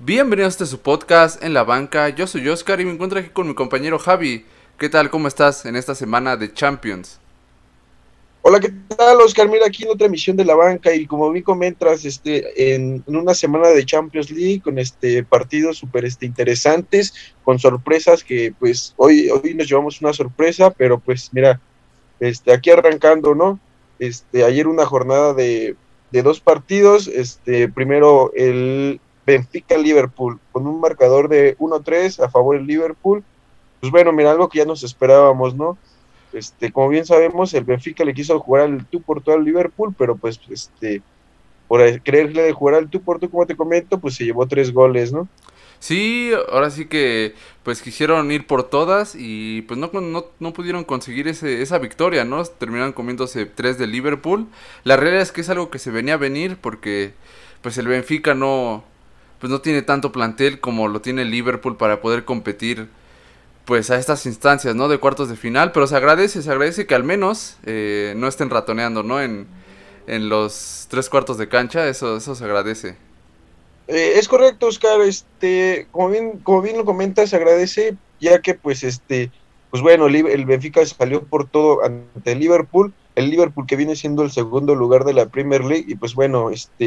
Bienvenidos a este su podcast en la banca. Yo soy Oscar y me encuentro aquí con mi compañero Javi. ¿Qué tal? ¿Cómo estás en esta semana de Champions? Hola, ¿qué tal, Oscar? Mira, aquí en otra emisión de la banca y como vi comentas, en una semana de Champions League con partidos súper interesantes, con sorpresas que pues hoy nos llevamos una sorpresa, pero pues mira, aquí arrancando, ¿no? Ayer una jornada de dos partidos, primero el Benfica-Liverpool, con un marcador de 1-3 a favor del Liverpool. Pues bueno, mira, algo que ya nos esperábamos, ¿no? Como bien sabemos, el Benfica le quiso jugar al tú por tú al Liverpool, pero pues, por quererle jugar al tú por tú, como te comento, pues se llevó 3 goles, ¿no? Sí, ahora sí que pues quisieron ir por todas y pues no pudieron conseguir esa victoria, ¿no? Terminaron comiéndose 3 de Liverpool. La realidad es que es algo que se venía a venir porque pues el Benfica pues no tiene tanto plantel como lo tiene el Liverpool para poder competir pues a estas instancias, ¿no? De cuartos de final, pero se agradece que al menos no estén ratoneando, ¿no? En los tres cuartos de cancha, eso se agradece. Es correcto, Oscar, como bien lo comentas, se agradece, ya que pues, pues bueno, el Benfica salió por todo ante el Liverpool que viene siendo el segundo lugar de la Premier League, y pues bueno,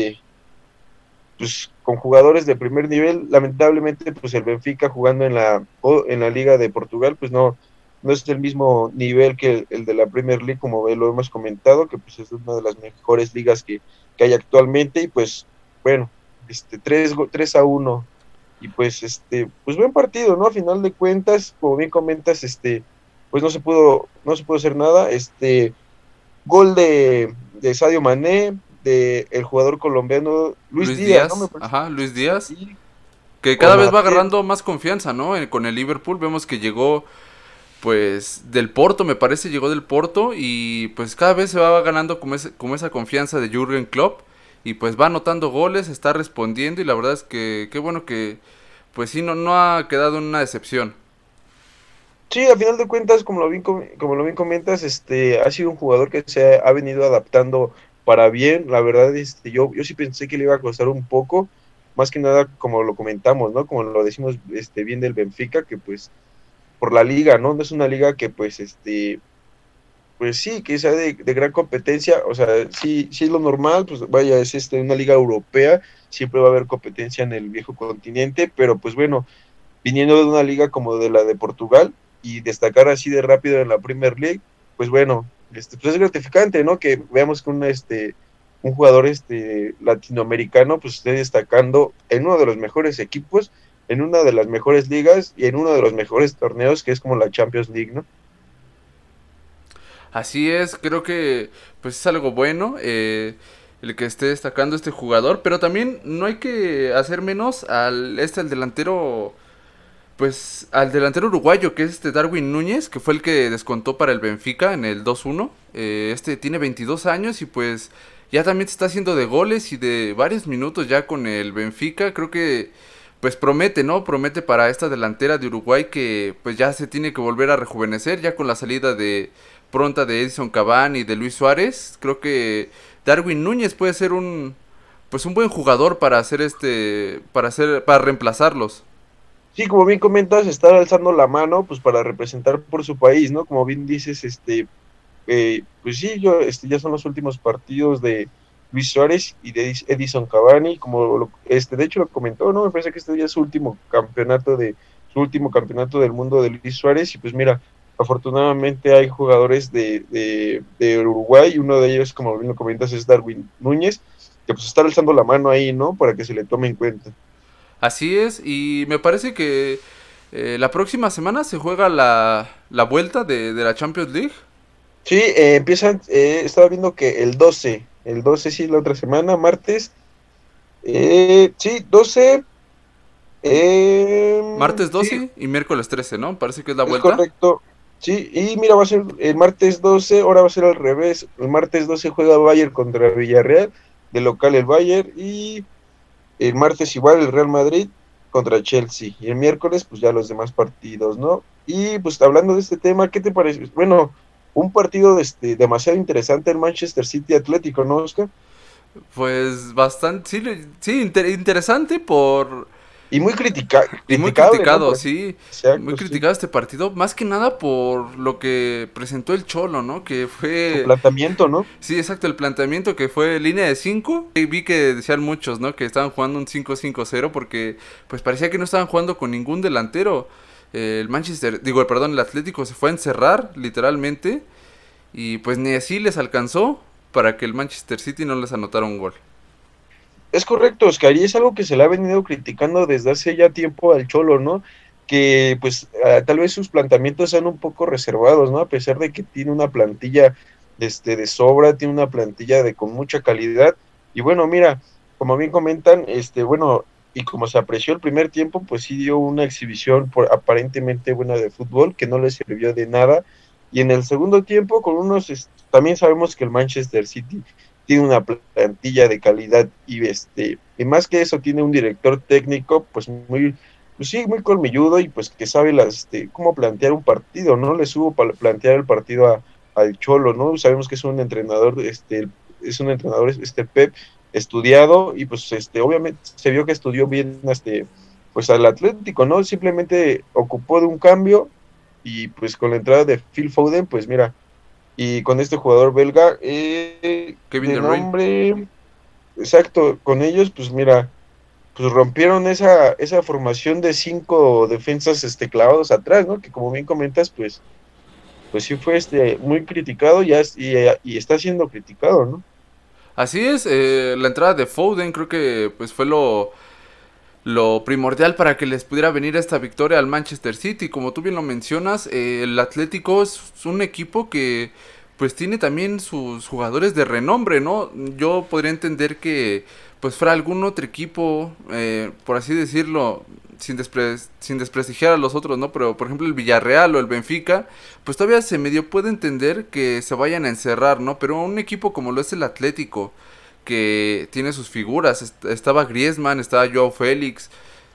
pues con jugadores de primer nivel, lamentablemente pues el Benfica jugando en la Liga de Portugal pues no es el mismo nivel que el de la Premier League, como lo hemos comentado, que pues es una de las mejores ligas que hay actualmente. Y pues bueno, 3-1, y pues pues buen partido, ¿no? A final de cuentas, como bien comentas, pues no se pudo hacer nada. Gol de Sadio Mané, de el jugador colombiano Luis Luis Díaz, ¿no? Me Díaz, parece ajá, Luis Díaz, y que cada vez va Konaté. agarrando más confianza, ¿no? Con el Liverpool vemos que llegó pues del Porto, me parece, llegó del Porto y pues cada vez se va ganando como esa confianza de Jürgen Klopp y pues va anotando goles, está respondiendo y la verdad es que qué bueno que pues sí, no ha quedado en una decepción. Sí, a final de cuentas, como lo bien comentas, ha sido un jugador que ha venido adaptando para bien. La verdad, yo sí pensé que le iba a costar un poco, más que nada como lo comentamos, ¿no? Como lo decimos, bien del Benfica, que pues por la liga, ¿no? No es una liga que pues, pues sí, que sea de gran competencia. O sea, sí, sí es lo normal, pues vaya, es una liga europea, siempre va a haber competencia en el viejo continente, pero pues bueno, viniendo de una liga como de la de Portugal y destacar así de rápido en la Premier League, pues bueno, pues es gratificante, ¿no? Que veamos que un jugador latinoamericano pues esté destacando en uno de los mejores equipos, en una de las mejores ligas y en uno de los mejores torneos, que es como la Champions League, ¿no? Así es, creo que pues es algo bueno el que esté destacando este jugador, pero también no hay que hacer menos el delantero, pues al delantero uruguayo que es Darwin Núñez, que fue el que descontó para el Benfica en el 2-1. Este tiene 22 años y pues ya también se está haciendo de goles y de varios minutos ya con el Benfica. Creo que pues promete, ¿no? Promete para esta delantera de Uruguay que pues ya se tiene que volver a rejuvenecer ya con la salida de pronta de Edison Cavani y de Luis Suárez. Creo que Darwin Núñez puede ser un buen jugador para para reemplazarlos. Sí, como bien comentas, estar alzando la mano pues para representar por su país, ¿no? Como bien dices, pues sí, ya son los últimos partidos de Luis Suárez y de Edison Cavani, de hecho lo comentó, ¿no? Me parece que este ya es su último campeonato del mundo de Luis Suárez. Y pues mira, afortunadamente hay jugadores de Uruguay, y uno de ellos, como bien lo comentas, es Darwin Núñez, que pues está alzando la mano ahí, ¿no? Para que se le tome en cuenta. Así es, y me parece que la próxima semana se juega la vuelta de la Champions League. Sí, estaba viendo que el 12 sí, la otra semana, martes, sí, 12. Martes Sí, 12 y miércoles 13, ¿no? Parece que es la es vuelta. correcto. Sí, y mira, va a ser el martes 12, ahora va a ser al revés. El martes 12 juega Bayern contra Villarreal, de local el Bayern, y el martes igual el Real Madrid contra Chelsea. Y el miércoles, pues ya los demás partidos, ¿no? Y pues hablando de este tema, ¿qué te parece? Bueno, un partido demasiado interesante, el Manchester City Atlético, ¿no, Oscar? Pues bastante, sí, sí interesante por Y muy Y muy criticable, ¿no? criticado, Por así. sí, muy Exacto, sí. criticado este partido, más que nada por lo que presentó el Cholo, ¿no? Que Su fue, planteamiento, ¿no? sí, exacto, el planteamiento que fue línea de 5. Vi que decían muchos, ¿no? Que estaban jugando un 5-5-0 porque pues parecía que no estaban jugando con ningún delantero. El Manchester, digo, perdón, el Atlético se fue a encerrar, literalmente, y pues ni así les alcanzó para que el Manchester City no les anotara un gol. Es correcto, Oscar, y es algo que se le ha venido criticando desde hace ya tiempo al Cholo, ¿no? Que pues tal vez sus planteamientos sean un poco reservados, ¿no? A pesar de que tiene una plantilla de sobra, tiene una plantilla de con mucha calidad. Y bueno, mira, como bien comentan, bueno, y como se apreció el primer tiempo, pues sí dio una exhibición aparentemente buena de fútbol que no le sirvió de nada. Y en el segundo tiempo, con unos, también sabemos que el Manchester City tiene una plantilla de calidad y más que eso tiene un director técnico pues muy pues sí, muy colmilludo y pues que sabe cómo plantear un partido, ¿no? Le supo para plantear el partido al Cholo, ¿no? Sabemos que es un entrenador, Pep estudiado y pues obviamente se vio que estudió bien pues al Atlético, ¿no? Simplemente ocupó de un cambio y pues con la entrada de Phil Foden, pues mira, y con este jugador belga Kevin de De Bruyne. nombre exacto, con ellos, pues mira, pues rompieron esa formación de 5 defensas clavados atrás, ¿no? Que como bien comentas, pues sí fue muy criticado y está siendo criticado, ¿no? Así es, la entrada de Foden creo que pues fue lo primordial para que les pudiera venir esta victoria al Manchester City. Como tú bien lo mencionas, el Atlético es un equipo que pues tiene también sus jugadores de renombre, ¿no? Yo podría entender que pues fuera algún otro equipo, por así decirlo, sin desprestigiar a los otros, ¿no? Pero por ejemplo el Villarreal o el Benfica, pues todavía se medio puede entender que se vayan a encerrar, ¿no? Pero un equipo como lo es el Atlético, que tiene sus figuras. Estaba Griezmann, estaba Joao Félix.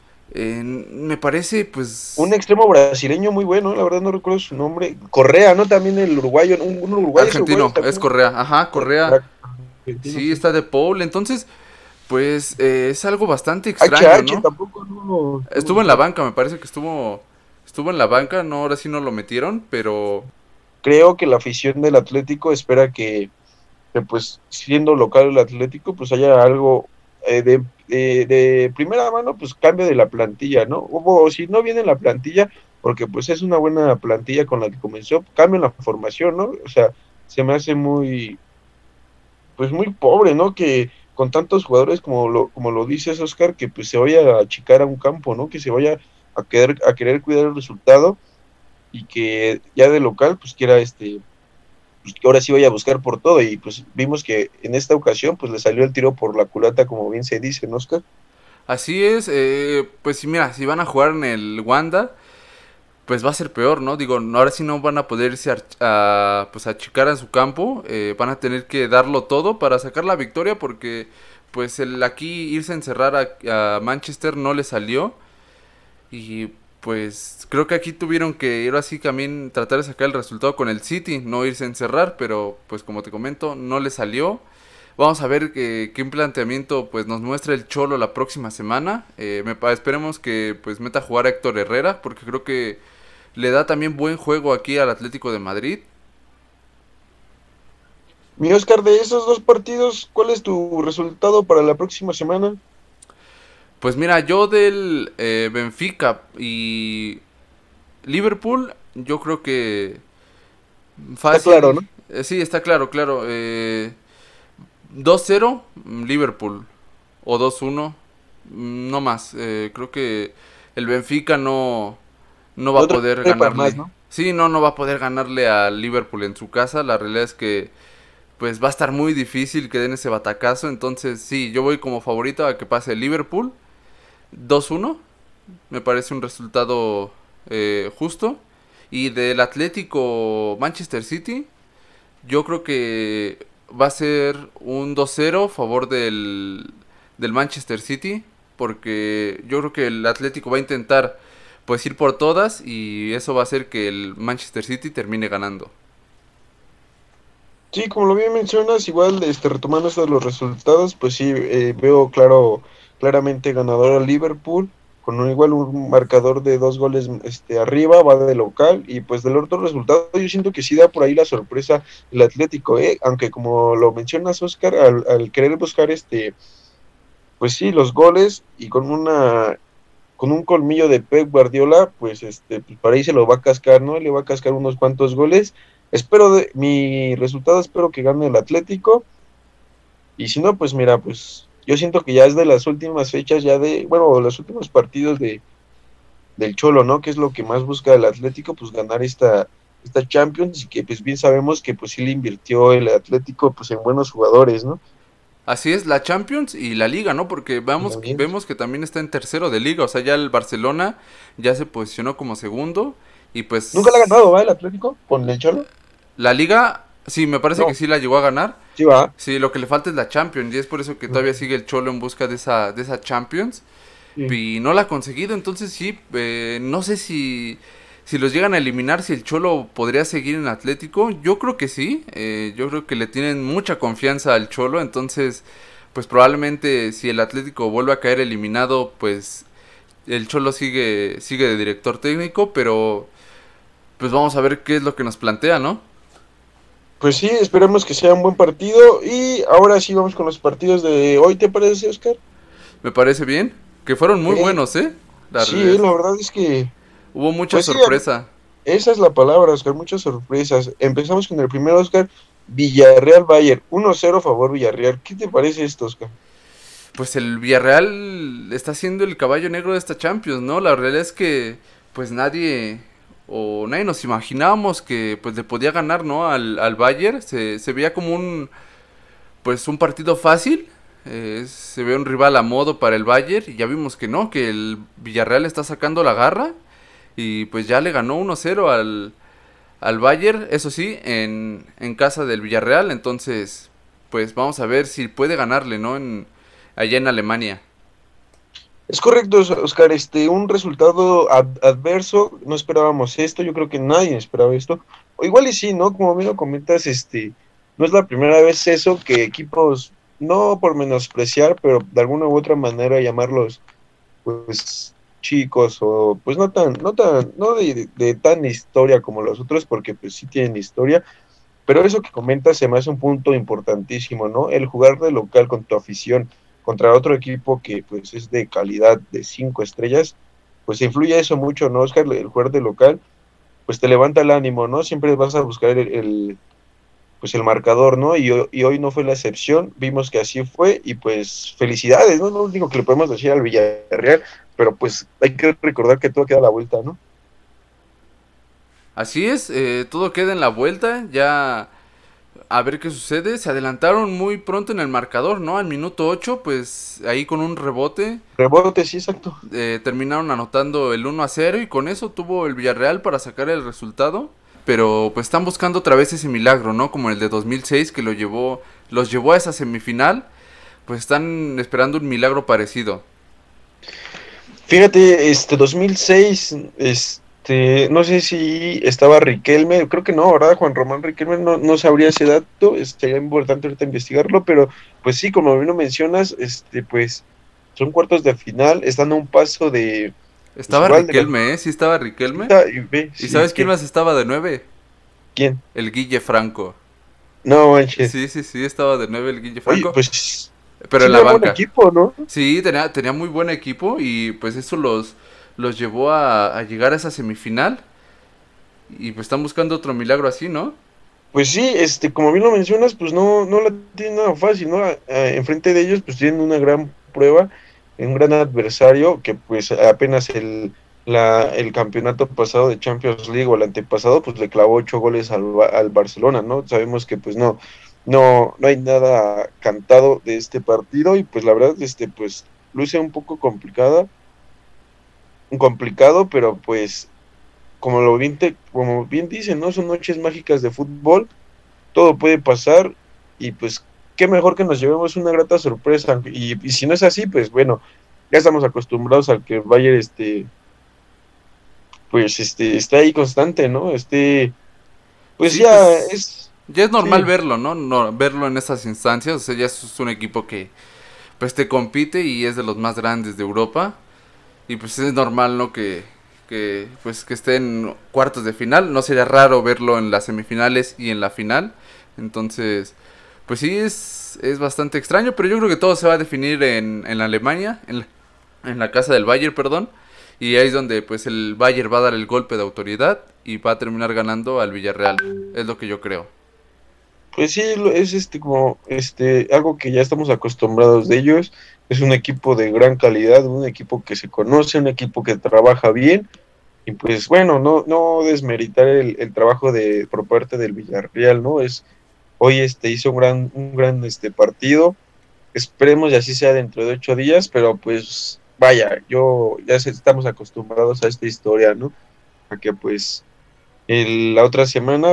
Me parece, Un pues, extremo brasileño muy bueno, la verdad no recuerdo su nombre. Correa, ¿no? También el uruguayo, un uruguayo, ese uruguayo argentino, es también. Correa. Ajá, Correa. Argentino, Sí, sí. está de Paul. Entonces, pues, es algo bastante extraño, HH ¿no? tampoco no estuvo Estuvo en la igual. banca, me parece que estuvo en la banca. No, ahora sí no lo metieron, pero Creo que la afición del Atlético espera que pues siendo local el Atlético, pues haya algo de primera mano, pues cambio de la plantilla, ¿no? O si no viene la plantilla, porque pues es una buena plantilla con la que comenzó, cambien la formación, ¿no? O sea, se me hace pues muy pobre, ¿no? Que con tantos jugadores como lo dices, Oscar, que pues se vaya a achicar a un campo, ¿no? Que se vaya a querer cuidar el resultado y que ya de local, pues quiera pues que ahora sí vaya a buscar por todo y pues vimos que en esta ocasión pues le salió el tiro por la culata como bien se dice, ¿no, Oscar? así es. Pues sí, mira, si van a jugar en el Wanda, pues va a ser peor, ¿no? Digo, ahora sí no van a poder irse pues achicar a su campo, van a tener que darlo todo para sacar la victoria porque pues el aquí irse a encerrar a Manchester no le salió y pues creo que aquí tuvieron que ir así también tratar de sacar el resultado con el City, no irse a encerrar, pero pues como te comento, no le salió. Vamos a ver qué planteamiento pues nos muestra el Cholo la próxima semana. Esperemos que pues meta a jugar a Héctor Herrera porque creo que le da también buen juego aquí al Atlético de Madrid. Mi Oscar, de esos dos partidos, ¿cuál es tu resultado para la próxima semana? Pues mira, yo del Benfica y Liverpool, yo creo que Está claro, fácil. ¿no? Sí, está claro, claro. 2-0 Liverpool o 2-1, no más. Creo que el Benfica no va No a poder trae para más, ganarle. ¿no? Sí, no va a poder ganarle al Liverpool en su casa. La realidad es que pues va a estar muy difícil que den ese batacazo. Entonces, sí, yo voy como favorito a que pase el Liverpool 2-1. Me parece un resultado justo. Y del Atlético Manchester City, yo creo que va a ser un 2-0 a favor del Manchester City. Porque yo creo que el Atlético va a intentar pues ir por todas y eso va a hacer que el Manchester City termine ganando. Sí, como lo bien mencionas, igual retomando esto de los resultados, pues sí, veo claramente ganador al Liverpool. igual un marcador de 2 goles arriba, va de local, y pues del otro resultado yo siento que sí da por ahí la sorpresa el Atlético, aunque como lo mencionas, Oscar, al querer buscar pues sí, los goles, y con un colmillo de Pep Guardiola, pues pues para ahí se lo va a cascar, ¿no? Le va a cascar unos cuantos goles. Mi resultado espero que gane el Atlético, y si no, pues mira, pues yo siento que ya es de las últimas fechas, bueno, los últimos partidos del Cholo, ¿no? Que es lo que más busca el Atlético, pues ganar esta Champions, y que pues bien sabemos que pues sí le invirtió el Atlético pues en buenos jugadores, ¿no? Así es, la Champions y la Liga, ¿no? Porque También. vemos que también está en tercero de Liga, o sea, ya el Barcelona ya se posicionó como segundo y Nunca le ha pues ganado, ¿va? El Atlético con el Cholo. la Liga, sí, me parece que No, sí la llegó a ganar. sí va. Sí, lo que le falta es la Champions y es por eso que todavía sigue el Cholo en busca de esa Champions Sí. y no la ha conseguido, entonces sí, no sé si los llegan a eliminar, si el Cholo podría seguir en Atlético, yo creo que sí, yo creo que le tienen mucha confianza al Cholo, entonces pues probablemente si el Atlético vuelve a caer eliminado, pues el Cholo sigue de director técnico, pero pues vamos a ver qué es lo que nos plantea, ¿no? Pues sí, esperemos que sea un buen partido. Y ahora sí vamos con los partidos de hoy, ¿te parece, Oscar? Me parece bien, que fueron muy Eh, buenos, ¿eh? La sí, realidad la verdad es que, hubo mucha pues sí, sorpresa. esa es la palabra, Oscar, muchas sorpresas. Empezamos con el primero, Oscar, Villarreal-Bayern, 1-0 favor Villarreal. ¿Qué te parece esto, Oscar? Pues el Villarreal está siendo el caballo negro de esta Champions, ¿no? La realidad es que pues nadie nos imaginábamos que pues le podía ganar, ¿no? Al Bayern, se veía como un partido fácil, se ve un rival a modo para el Bayern y ya vimos que no, que el Villarreal está sacando la garra y pues ya le ganó 1-0 al Bayern, eso sí, en casa del Villarreal, entonces pues vamos a ver si puede ganarle, ¿no? Allá en Alemania. Es correcto, Oscar, un resultado adverso, no esperábamos esto, yo creo que nadie esperaba esto. O igual y sí, ¿no? Como bien lo comentas, no es la primera vez eso que equipos, no por menospreciar, pero de alguna u otra manera llamarlos, pues, chicos, o pues no de tan historia como los otros, porque pues sí tienen historia, pero eso que comentas se me hace un punto importantísimo, ¿no? El jugar de local con tu afición contra otro equipo que pues es de calidad de 5 estrellas, pues influye eso mucho, ¿no, Oscar? El jugar de local, pues te levanta el ánimo, ¿no? Siempre vas a buscar pues el marcador, ¿no? Y hoy no fue la excepción, vimos que así fue, y pues felicidades, ¿no? No lo único que le podemos decir al Villarreal, pero pues hay que recordar que todo queda a la vuelta, ¿no? Así es, todo queda en la vuelta, ya a ver qué sucede. Se adelantaron muy pronto en el marcador, ¿no? Al minuto 8 pues ahí con un rebote Rebote, sí, exacto. terminaron anotando el 1-0 y con eso tuvo el Villarreal para sacar el resultado. Pero pues están buscando otra vez ese milagro, ¿no? Como el de 2006 que los llevó a esa semifinal. Pues están esperando un milagro parecido. Fíjate, 2006, no sé si estaba Riquelme, creo que no, ¿verdad? Juan Román Riquelme, no sabría ese dato, sería importante ahorita investigarlo, pero pues sí, como bien lo mencionas, pues son cuartos de final, están a un paso pues Estaba igual de Riquelme, ¿eh? Sí estaba Riquelme. y ve, ¿Y sí, sabes quién más estaba de 9? ¿quién? El Guille Franco. No, manches. Sí, sí, sí, estaba de 9 el Guille Oye, Franco. pues Pero sí en la tiene buen banca. equipo, ¿no? Sí, tenía muy buen equipo y pues eso los llevó a llegar a esa semifinal. Y pues están buscando otro milagro así, ¿no? Pues sí, como bien lo mencionas, pues no la tienen nada fácil, ¿no? Enfrente de ellos, pues tienen una gran prueba, un gran adversario, que pues apenas el campeonato pasado de Champions League o el antepasado, pues le clavó 8 goles al Barcelona, ¿no? Sabemos que pues no hay nada cantado de este partido, y pues la verdad, pues luce un poco complicado, pero pues como bien dicen, ¿no? Son noches mágicas de fútbol, todo puede pasar, y pues qué mejor que nos llevemos una grata sorpresa, y si no es así, pues bueno, ya estamos acostumbrados al que el Bayern, pues está ahí constante, ¿no? Pues Sí, ya pues es, ya es normal sí, verlo, ¿no? No verlo en esas instancias. O sea, ya es un equipo que pues te compite y es de los más grandes de Europa. Y pues es normal, ¿no? Pues que esté en cuartos de final. No sería raro verlo en las semifinales y en la final. Entonces, pues sí, es bastante extraño, pero yo creo que todo se va a definir en Alemania, en la casa del Bayern, perdón. Y ahí es donde pues el Bayern va a dar el golpe de autoridad y va a terminar ganando al Villarreal. Es lo que yo creo. Pues sí, es como algo que ya estamos acostumbrados de ellos. Es un equipo de gran calidad, un equipo que se conoce, un equipo que trabaja bien. Y pues bueno, no desmeritar el trabajo por parte del Villarreal, ¿no? Hoy hizo un gran partido. Esperemos y así sea dentro de 8 días, pero pues vaya, estamos acostumbrados a esta historia, ¿no? A que pues la otra semana,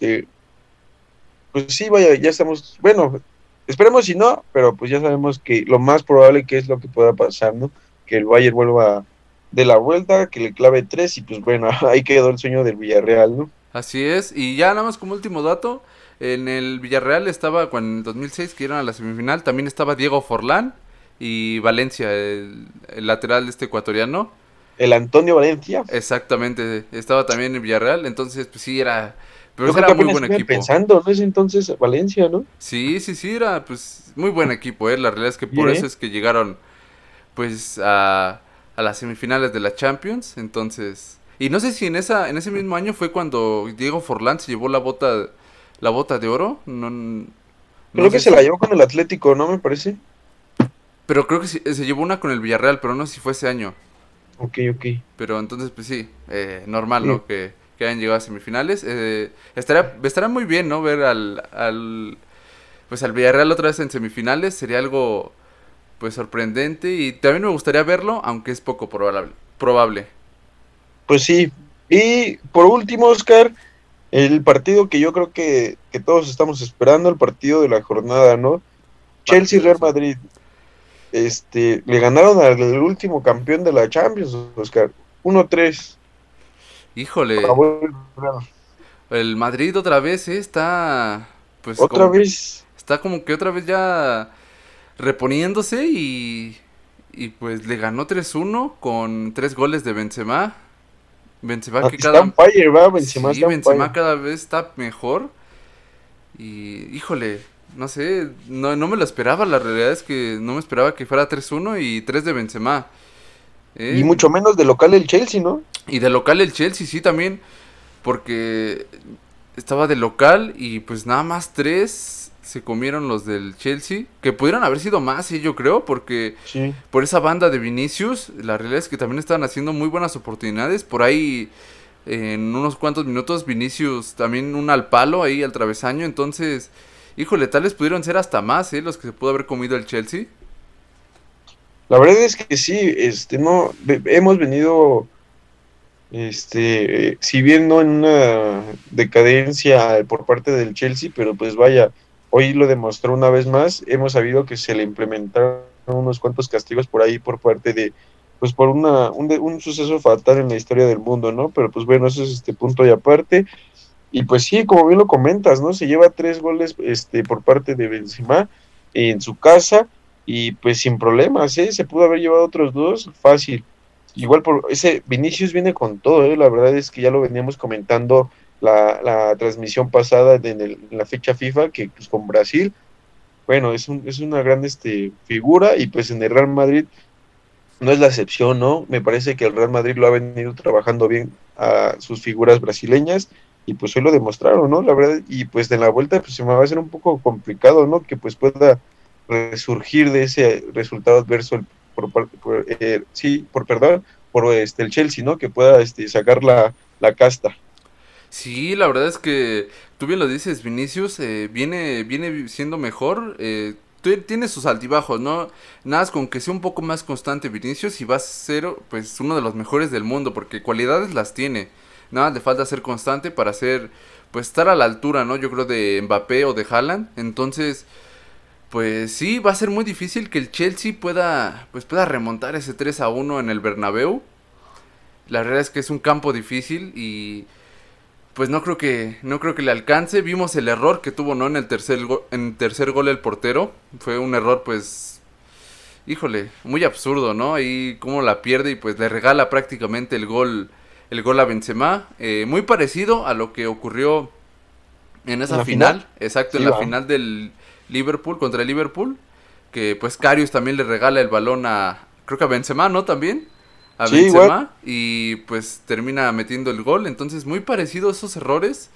pues sí, vaya, ya estamos, bueno, esperemos si no, pero pues ya sabemos que lo más probable que es lo que pueda pasar, ¿no? Que el Bayern vuelva de la vuelta, que le clave tres y pues bueno, ahí quedó el sueño del Villarreal, ¿no? Así es. Y ya nada más como último dato, en el Villarreal estaba cuando en el 2006 que iban a la semifinal, también estaba Diego Forlán y Valencia, el lateral este ecuatoriano. El Antonio Valencia, Exactamente, estaba también en Villarreal, entonces pues sí era, pero yo sí creo era que muy apenas buen iba equipo. empezando, ¿no? Es entonces Valencia, ¿no? Sí, sí, sí, era pues muy buen equipo, la realidad es que Sí, por eso es que llegaron pues a las semifinales de la Champions, entonces, y no sé si en ese mismo año fue cuando Diego Forlán se llevó la bota de oro, no, no creo que sé se la si, llevó con el Atlético, ¿no? Me parece. pero creo que se llevó una con el Villarreal, pero no sé si fue ese año. Ok, ok. Pero entonces, pues sí, normal, Sí. ¿no? Que hayan llegado a semifinales. Estaría muy bien, ¿no? Ver pues al Villarreal otra vez en semifinales. Sería algo, pues, sorprendente. Y también me gustaría verlo, aunque es poco probable. Pues sí. Y por último, Oscar, el partido que yo creo que todos estamos esperando, el partido de la jornada, ¿no? Chelsea-Real Partidazo. Madrid. Le ganaron al último campeón de la Champions, Oscar. 1-3. Híjole, Acabó el programa. el Madrid otra vez, está, pues, Otra vez. está como que otra vez ya reponiéndose y pues le ganó 3-1 con 3 goles de Benzema. Benzema que Está on cada... fire, ¿va? Benzema Sí, está on fire. Benzema cada vez está mejor. Y híjole, no sé, no me lo esperaba. La realidad es que no me esperaba que fuera 3-1 y 3 de Benzema. Y ¿Eh? mucho menos de local el Chelsea, ¿no? Y de local el Chelsea, sí, también. Porque estaba de local y pues nada más 3 se comieron los del Chelsea. Que pudieran haber sido más, sí, yo creo. Porque Sí. por esa banda de Vinicius, la realidad es que también estaban haciendo muy buenas oportunidades. Por ahí en unos cuantos minutos Vinicius también un al palo ahí al travesaño, entonces, híjole, tales pudieron ser hasta más, los que se pudo haber comido el Chelsea. La verdad es que sí, no, hemos venido, si bien no en una decadencia por parte del Chelsea, pero pues vaya, hoy lo demostró una vez más, hemos sabido que se le implementaron unos cuantos castigos por ahí por parte pues por un suceso fatal en la historia del mundo, ¿no? Pero pues bueno, eso es este punto y aparte. Y pues sí, como bien lo comentas, ¿no? Se lleva 3 goles por parte de Benzema en su casa y pues sin problemas, ¿eh? Se pudo haber llevado otros dos fácil. Igual por ese Vinicius viene con todo, ¿eh? La verdad es que ya lo veníamos comentando la transmisión pasada en la fecha FIFA que pues con Brasil, bueno, es una gran figura y pues en el Real Madrid no es la excepción, ¿no? Me parece que el Real Madrid lo ha venido trabajando bien a sus figuras brasileñas y pues hoy lo demostraron, ¿no? La verdad, y pues de la vuelta pues se me va a hacer un poco complicado, ¿no? Que pues pueda resurgir de ese resultado adverso perdón, por el Chelsea, ¿no? Que pueda sacar la casta. Sí, la verdad es que tú bien lo dices, Vinicius viene siendo mejor, tiene sus altibajos, ¿no? Nada, más con que sea un poco más constante Vinicius y va a ser pues uno de los mejores del mundo, porque cualidades las tiene. Nada, le falta ser constante para ser, pues estar a la altura, ¿no? Yo creo de Mbappé o de Haaland. Entonces, pues sí, va a ser muy difícil que el Chelsea pueda remontar ese 3-1 en el Bernabéu. La verdad es que es un campo difícil y pues no creo que le alcance. Vimos el error que tuvo, ¿no? En el tercer gol el portero. Fue un error pues híjole, muy absurdo, ¿no? Y cómo la pierde y pues le regala prácticamente el gol a Benzema. Muy parecido a lo que ocurrió en ¿En esa la final? final, exacto, en Sí, la va. final del Liverpool contra el Liverpool, que pues Karius también le regala el balón creo que a Benzema, ¿no? También, a Sí, igual. Benzema, y pues termina metiendo el gol. Entonces, muy parecido a esos errores.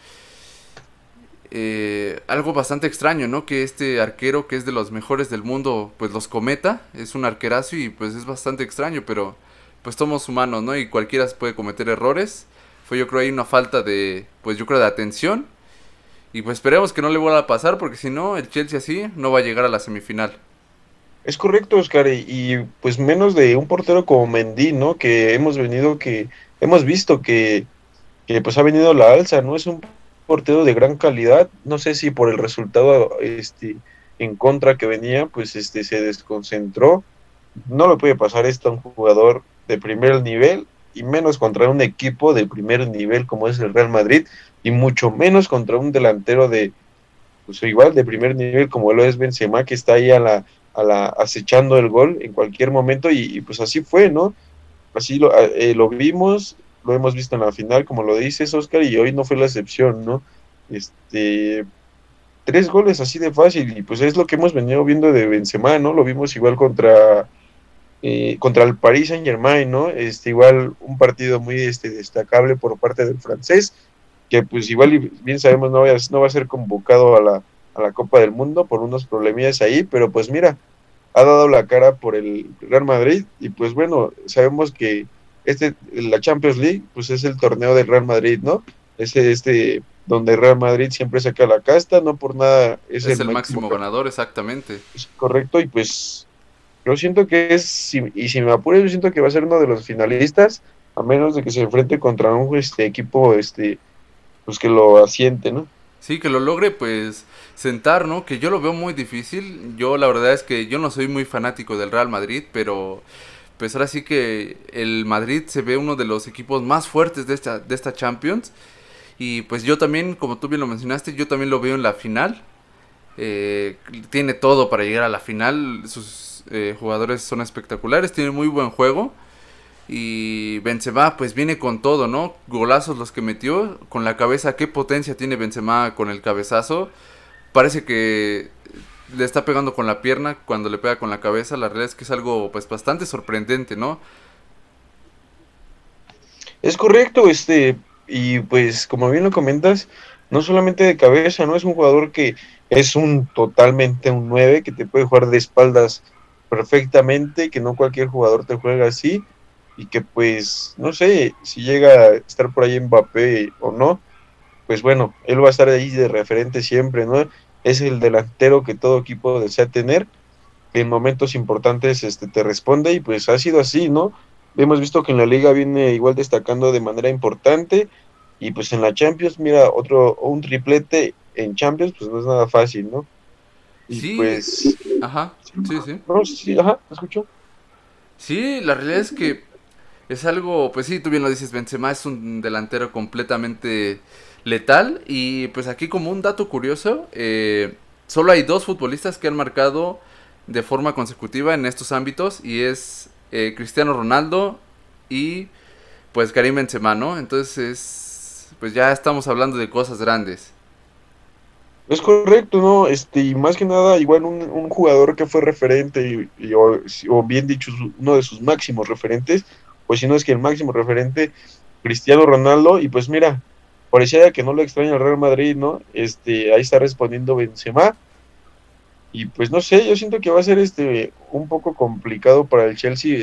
Algo bastante extraño, ¿no? Que este arquero, que es de los mejores del mundo, pues los cometa. Es un arquerazo y pues es bastante extraño, pero pues somos humanos, ¿no? Y cualquiera puede cometer errores. Fue yo creo ahí una falta de, pues yo creo de atención. Y pues esperemos que no le vuelva a pasar, porque si no, el Chelsea así no va a llegar a la semifinal. Es correcto, Oscar, pues menos de un portero como Mendy, ¿no? Que hemos visto que pues ha venido a la alza, ¿no? Es un portero de gran calidad. No sé si por el resultado en contra que venía, pues se desconcentró. No le puede pasar esto a un jugador de primer nivel y menos contra un equipo de primer nivel como es el Real Madrid y mucho menos contra un delantero pues igual de primer nivel como lo es Benzema, que está ahí acechando el gol en cualquier momento pues así fue, ¿no? Así lo vimos, lo hemos visto en la final, como lo dices, Oscar, y hoy no fue la excepción, ¿no? Este, 3 goles así de fácil, y pues es lo que hemos venido viendo de Benzema, ¿no? Lo vimos igual contra el Paris Saint-Germain, ¿no? Igual un partido muy destacable por parte del francés, que pues igual y bien sabemos no va a ser convocado a la Copa del Mundo por unos problemillas ahí, pero pues mira, ha dado la cara por el Real Madrid y pues bueno, sabemos que la Champions League pues es el torneo del Real Madrid, ¿no? Donde Real Madrid siempre saca la casta, no por nada es Es el el máximo máximo campeón, ganador, exactamente. es correcto y pues yo siento que si me apuro, yo siento que va a ser uno de los finalistas, a menos de que se enfrente contra un equipo pues que lo asiente, ¿no? Sí, que lo logre pues sentar, ¿no? Que yo lo veo muy difícil. Yo la verdad es que yo no soy muy fanático del Real Madrid, pero pues ahora sí que el Madrid se ve uno de los equipos más fuertes de esta Champions. Y pues yo también, como tú bien lo mencionaste, yo también lo veo en la final. Tiene todo para llegar a la final. Sus jugadores son espectaculares, tiene muy buen juego. Y Benzema pues viene con todo, ¿no? Golazos los que metió, con la cabeza, qué potencia tiene Benzema con el cabezazo. Parece que le está pegando con la pierna cuando le pega con la cabeza. La realidad es que es algo pues bastante sorprendente, ¿no? Es correcto, y pues como bien lo comentas, no solamente de cabeza, ¿no? Es un jugador que es totalmente un 9 que te puede jugar de espaldas perfectamente, que no cualquier jugador te juega así, y que pues, no sé, si llega a estar por ahí Mbappé o no, pues bueno, él va a estar ahí de referente siempre, ¿no? Es el delantero que todo equipo desea tener, que en momentos importantes te responde y pues ha sido así, ¿no? Hemos visto que en la liga viene igual destacando de manera importante y pues en la Champions, mira, un triplete en Champions, pues no es nada fácil, ¿no? Y Sí, pues, ajá, sí, sí. no, sí, ajá, ¿me escucho? Sí, la realidad es que es algo, pues sí, tú bien lo dices, Benzema es un delantero completamente letal. Y pues aquí como un dato curioso, solo hay dos futbolistas que han marcado de forma consecutiva en estos ámbitos. Y es Cristiano Ronaldo y pues Karim Benzema, ¿no? Entonces, pues ya estamos hablando de cosas grandes. Es correcto, ¿no? Y más que nada, igual un jugador que fue referente, o bien dicho, uno de sus máximos referentes, pues si no es que el máximo referente, Cristiano Ronaldo, y pues mira, parecía que no lo extraña el Real Madrid, ¿no? Ahí está respondiendo Benzema, y pues no sé, yo siento que va a ser un poco complicado para el Chelsea,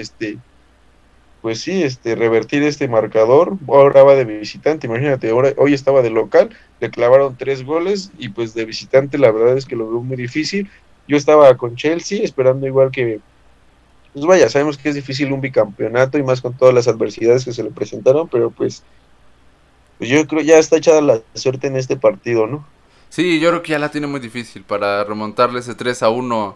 pues sí, revertir este marcador. Ahora va de visitante, imagínate, hoy estaba de local, le clavaron 3 goles y pues de visitante la verdad es que lo veo muy difícil. Yo estaba con Chelsea esperando igual pues vaya, sabemos que es difícil un bicampeonato y más con todas las adversidades que se le presentaron, pero pues yo creo ya está echada la suerte en este partido, ¿no? Sí, yo creo que ya la tiene muy difícil para remontarle ese 3-1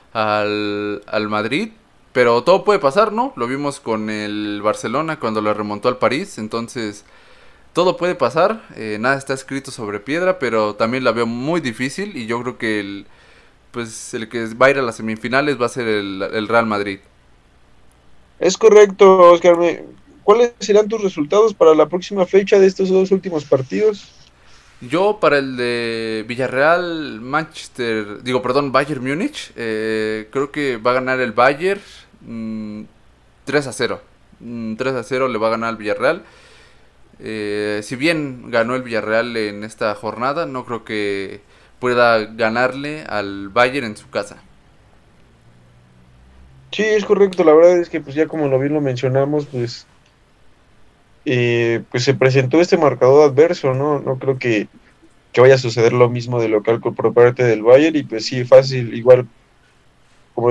al Madrid. Pero todo puede pasar, ¿no? Lo vimos con el Barcelona cuando le remontó al París. Entonces, todo puede pasar. Nada está escrito sobre piedra, pero también la veo muy difícil. Y yo creo que pues el que va a ir a las semifinales va a ser el Real Madrid. Es correcto, Oscar. ¿Cuáles serán tus resultados para la próxima fecha de estos dos últimos partidos? Yo para el de Villarreal, Bayern Múnich, creo que va a ganar el Bayern 3-0. 3-0 le va a ganar al Villarreal. Si bien ganó el Villarreal en esta jornada, no creo que pueda ganarle al Bayern en su casa. Sí, es correcto. La verdad es que, pues ya como lo bien lo mencionamos, pues se presentó este marcador adverso, ¿no? No creo que vaya a suceder lo mismo de local por parte del Bayern y pues sí, fácil, igual como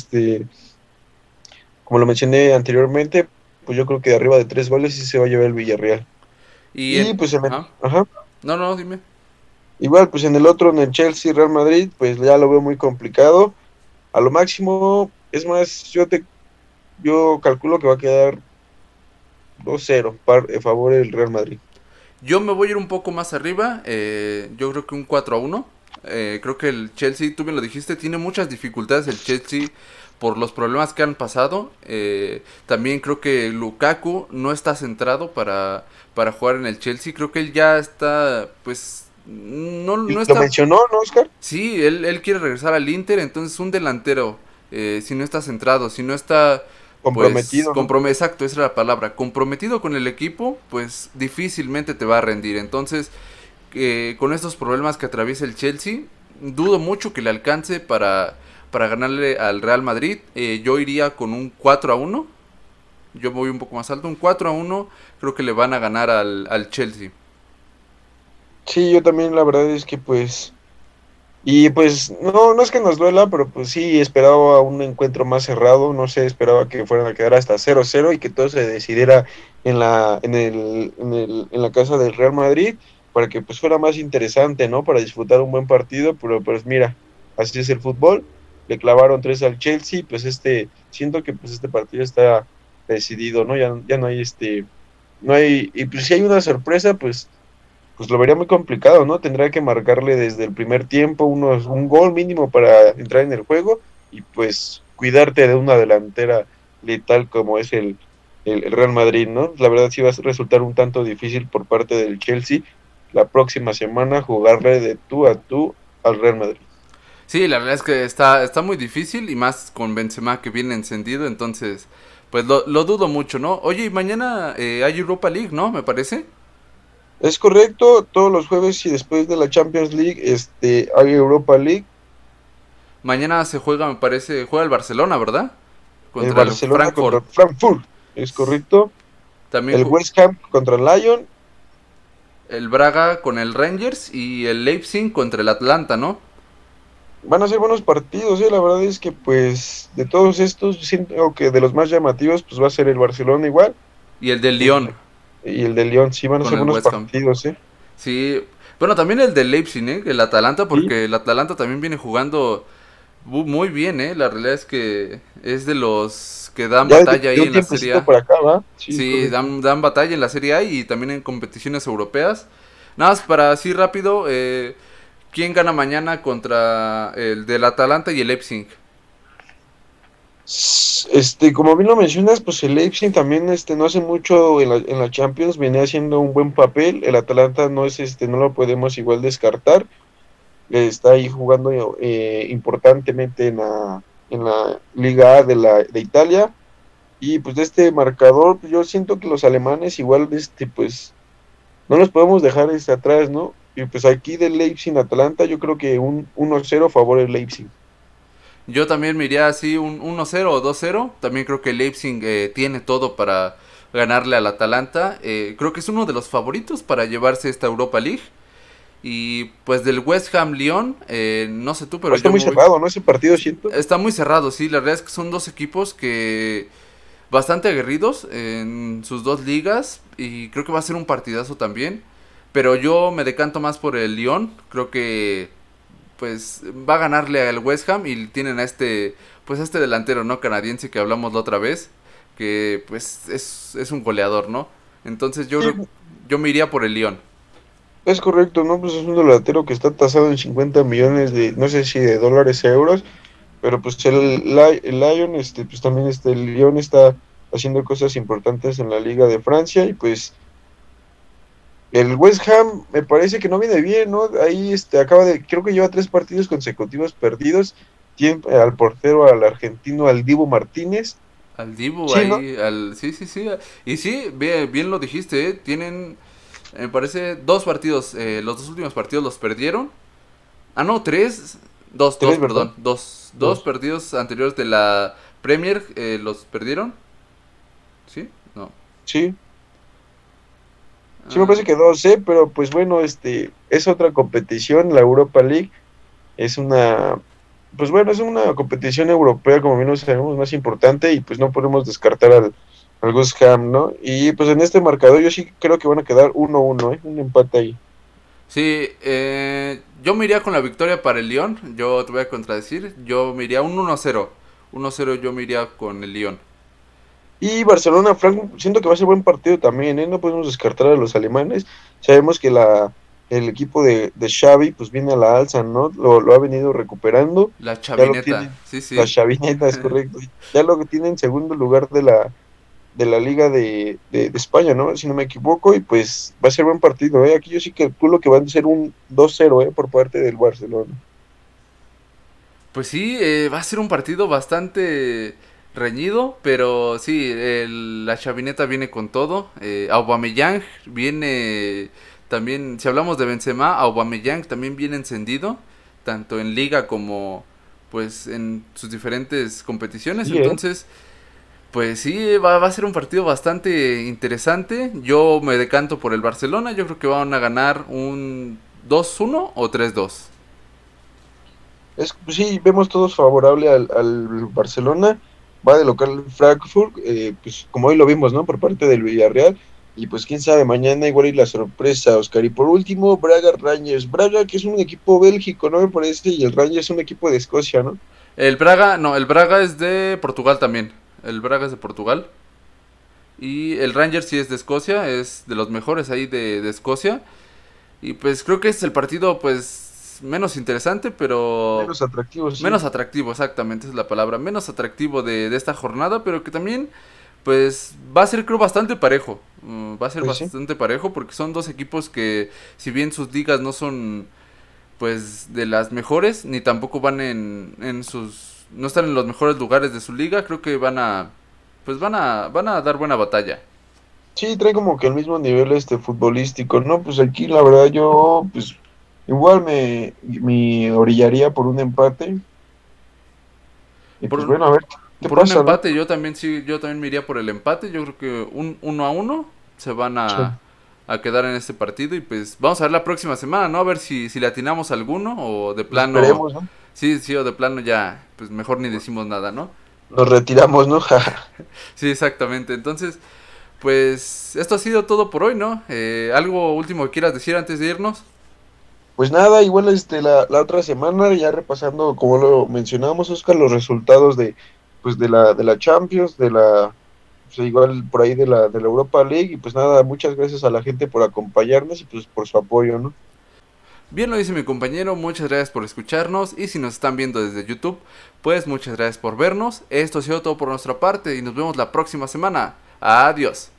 como lo mencioné anteriormente, pues yo creo que de arriba de 3 goles sí se va a llevar el Villarreal. Y Y en... pues Ajá. ajá, No, no, dime. igual pues en el otro, en el Chelsea Real Madrid, pues ya lo veo muy complicado. A lo máximo, es más, yo calculo que va a quedar 2-0 a favor del Real Madrid. Yo me voy a ir un poco más arriba. Yo creo que un 4-1. Creo que el Chelsea, tú bien lo dijiste, tiene muchas dificultades el Chelsea por los problemas que han pasado. También creo que Lukaku no está centrado para jugar en el Chelsea. Creo que él ya está, pues, no ¿Lo está. mencionó, no, Oscar? Sí, él quiere regresar al Inter, entonces un delantero, si no está centrado, si no está, pues, Comprometido, ¿no? exacto, esa es la palabra, comprometido con el equipo, pues difícilmente te va a rendir. Entonces, con estos problemas que atraviesa el Chelsea, dudo mucho que le alcance para ganarle al Real Madrid. Yo iría con un 4-1, yo voy un poco más alto, un 4-1, creo que le van a ganar al Chelsea. Sí, yo también la verdad es que pues... Y pues no es que nos duela, pero pues sí, esperaba un encuentro más cerrado, no sé, esperaba que fueran a quedar hasta 0-0 y que todo se decidiera en la casa del Real Madrid para que pues fuera más interesante, ¿no? Para disfrutar un buen partido, pero pues mira, así es el fútbol, le clavaron 3 al Chelsea, pues siento que pues este partido está decidido, ¿no? Ya no hay no hay, y pues si hay una sorpresa, pues lo vería muy complicado, ¿no? Tendrá que marcarle desde el primer tiempo un gol mínimo para entrar en el juego y pues cuidarte de una delantera letal como es el Real Madrid, ¿no? La verdad sí va a resultar un tanto difícil por parte del Chelsea la próxima semana jugarle de tú a tú al Real Madrid. Sí, la verdad es que está muy difícil y más con Benzema que viene encendido, entonces pues lo dudo mucho, ¿no? Oye, y mañana hay Europa League, ¿no? Me parece. Es correcto, todos los jueves y después de la Champions League, hay Europa League, Mañana se juega, me parece, juega el Barcelona, ¿verdad? el Contra el Barcelona contra Frankfurt. el Frankfurt, es correcto, También el West Ham contra el Lyon. el Braga con el Rangers y el Leipzig contra el Atlanta, ¿no? Van a ser buenos partidos, la verdad es que pues de todos estos, siento que de los más llamativos pues va a ser el Barcelona igual Y el del y, Lyon y el de Lyon, sí van a con ser el buenos West Ham. partidos, Sí, bueno, también el del Leipzig, ¿eh? El Atalanta, Sí, porque el Atalanta también viene jugando muy bien, ¿eh? La realidad es que es de los que dan ya batalla de ahí un en la Serie tiempecito A. por acá, ¿va? Sí, es Sí, correcto. dan batalla en la Serie A y también en competiciones europeas. Nada más para así rápido, ¿quién gana mañana contra el del Atalanta y el Leipzig? Como bien lo mencionas, pues el Leipzig también no hace mucho en la Champions, venía haciendo un buen papel, el Atalanta no es no lo podemos igual descartar, está ahí jugando importantemente en la Liga A de Italia. Y pues de este marcador, pues, yo siento que los alemanes igual, pues no los podemos dejar atrás, ¿no? Y pues aquí del Leipzig-Atalanta, yo creo que un 1-0 a favor del Leipzig. Yo también me iría así un 1-0 o 2-0. También creo que el Leipzig tiene todo para ganarle al Atalanta. Creo que es uno de los favoritos para llevarse esta Europa League. Y pues del West Ham Lyon, no sé tú, Va pero a estar yo muy me voy. cerrado, ¿no? Ese partido, siento. Está muy cerrado, sí. La verdad es que son dos equipos que bastante aguerridos en sus dos ligas. Y creo que va a ser un partidazo también. Pero yo me decanto más por el Lyon. Creo que pues va a ganarle al West Ham y tienen a pues a este delantero, ¿no? Canadiense que hablamos la otra vez, que pues es un goleador, ¿no? Entonces Sí, yo me iría por el Lyon. Es correcto, ¿no? Pues es un delantero que está tasado en 50 millones de, no sé si de dólares, euros, pero pues el Lyon, pues también el Lyon está haciendo cosas importantes en la Liga de Francia y pues el West Ham me parece que no viene bien, ¿no? Ahí creo que lleva 3 partidos consecutivos perdidos, tiene al portero, al argentino, al Dibu Martínez, Al Dibu sí, ¿no? ahí, al... Sí, sí, sí. Y sí, bien, bien lo dijiste, ¿eh? Tienen, me parece, dos partidos. Los dos últimos partidos los perdieron. Ah, no, tres. Dos, 3, ¿verdad? perdón. Dos 2. partidos anteriores de la Premier los perdieron. ¿Sí? No. Sí, sí me Ah, parece que 2, pero pues bueno, es otra competición, la Europa League. Es una, pues bueno, es una competición europea, como bien lo sabemos, más importante y pues no podemos descartar al West Ham, ¿no? Y pues en este marcador yo sí creo que van a quedar 1-1, ¿eh? Un empate ahí. sí, yo me iría con la victoria para el Lyon. Yo te voy a contradecir. Yo me iría un 1-0. 1-0 yo me iría con el Lyon. Y Barcelona, Frank, siento que va a ser buen partido también, ¿eh? No podemos descartar a los alemanes. Sabemos que el equipo de Xavi pues viene a la alza, ¿no? Lo ha venido recuperando. La Ya lo chavineta. tienen, Sí, la sí. chavineta es correcto. Ya lo tiene en segundo lugar de la Liga de España, ¿no? Si no me equivoco, y pues va a ser buen partido, ¿eh? Aquí yo sí calculo que van a ser un 2-0, ¿eh? Por parte del Barcelona. Pues sí, va a ser un partido bastante reñido, pero sí, la chavineta viene con todo. Aubameyang viene también, si hablamos de Benzema, Aubameyang también viene encendido, tanto en liga como pues en sus diferentes competiciones. Sí, ¿eh? Entonces, pues sí, va a ser un partido bastante interesante. Yo me decanto por el Barcelona, yo creo que van a ganar un 2-1 o 3-2. Pues sí, vemos todos favorable al Barcelona. Va de local Frankfurt, pues como hoy lo vimos, ¿no? Por parte del Villarreal. Y pues quién sabe, mañana igual y la sorpresa, Oscar. Y por último, Braga Rangers. Braga, que es un equipo bélgico, ¿no? Me parece, y el Rangers es un equipo de Escocia, ¿no? El Braga, no, el Braga es de Portugal también. El Braga es de Portugal. Y el Rangers sí es de Escocia, es de los mejores ahí de Escocia. Y pues creo que es el partido pues menos interesante, pero Menos atractivos, sí. menos atractivo, exactamente, esa es la palabra. Menos atractivo de esta jornada, pero que también pues va a ser creo bastante parejo. Va a ser Pues sí. bastante parejo porque son dos equipos que si bien sus ligas no son pues de las mejores, ni tampoco van en sus, no están en los mejores lugares de su liga, creo que van a dar buena batalla. Sí, trae como que el mismo nivel futbolístico, ¿no? Pues aquí la verdad yo, pues igual me orillaría por un empate. Y pues Por, bueno, a ver qué por un pasa, ¿no? empate yo también sí, yo también me iría por el empate, yo creo que un 1-1 se van Sí. a quedar en este partido y pues vamos a ver la próxima semana, ¿no? A ver si le atinamos a alguno o de Pues plano, esperemos, ¿no? sí, sí, o de plano ya, pues mejor ni decimos nada, ¿no? Nos retiramos, ¿no? Sí, exactamente, entonces, pues esto ha sido todo por hoy, ¿no? ¿Algo último que quieras decir antes de irnos? Pues nada, igual la otra semana, ya repasando, como lo mencionábamos, Oscar, los resultados pues de la Champions, pues igual por ahí de la Europa League, y pues nada, muchas gracias a la gente por acompañarnos y pues por su apoyo, ¿no? Bien lo dice mi compañero, muchas gracias por escucharnos y si nos están viendo desde YouTube, pues muchas gracias por vernos. Esto ha sido todo por nuestra parte y nos vemos la próxima semana. Adiós.